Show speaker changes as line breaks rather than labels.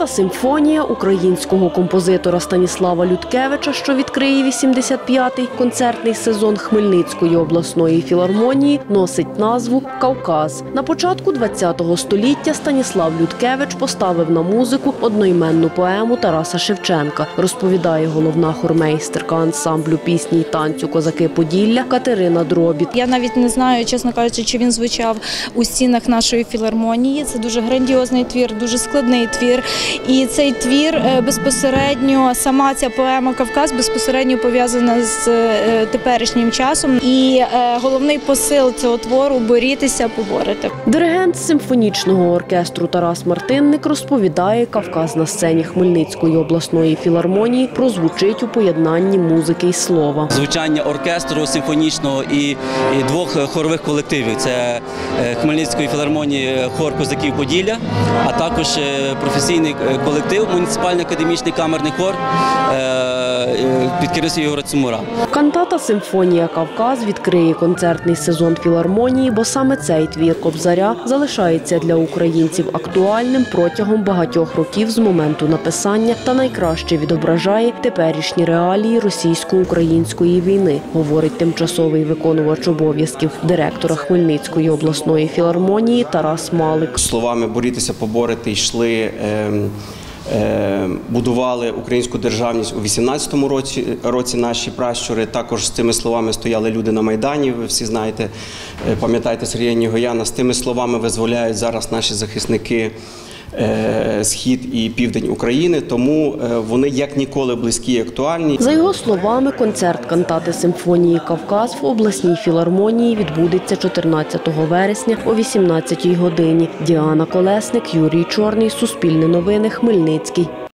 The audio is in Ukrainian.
Кантата-симфонія українського композитора Станіслава Людкевича, що відкриє 85-й концертний сезон Хмельницької обласної філармонії, носить назву «Кавказ». На початку ХХ століття Станіслав Людкевич поставив на музику одноіменну поему Тараса Шевченка, розповідає головна хормейстерка ансамблю пісні й танцю «Козаки Поділля» Катерина Дробіт.
Я навіть не знаю, чесно кажучи, чи він звучав у стінах нашої філармонії. Це дуже грандіозний твір, дуже складний твір. І цей твір безпосередньо, сама ця поема «Кавказ» безпосередньо пов'язана з теперішнім часом. І головний посил цього твору – борітися, поборити.
Диригент симфонічного оркестру Тарас Мартинник розповідає, «Кавказ» на сцені Хмельницької обласної філармонії прозвучить у поєднанні музики й слова.
Звучання оркестру симфонічного і двох хорових колективів – це Хмельницької філармонії хор «Козаків Поділля», а також професійний колектив, муніципальний академічний камерний хор під керівництвом Ігоря Цимура.
Кантата-симфонія «Кавказ» відкриє концертний сезон філармонії, бо саме цей твір Кобзаря залишається для українців актуальним протягом багатьох років з моменту написання та найкраще відображає теперішні реалії російсько-української війни, говорить тимчасовий виконувач обов'язків директора Хмельницької обласної філармонії Тарас Малик.
Словами «борітися, поборити» йшли, будували українську державність у 18-му році наші пращури. Також з цими словами стояли люди на Майдані, ви всі знаєте, пам'ятаєте Сергія Нігояна. З тими словами визволяють зараз наші захисники Схід і Південь України, тому вони як ніколи близькі і актуальні.
За його словами, концерт кантати симфонії «Кавказ» в обласній філармонії відбудеться 14 вересня о 18-й годині. Діана Колесник, Юрій Чорний, Суспільне новини, Хмельницький.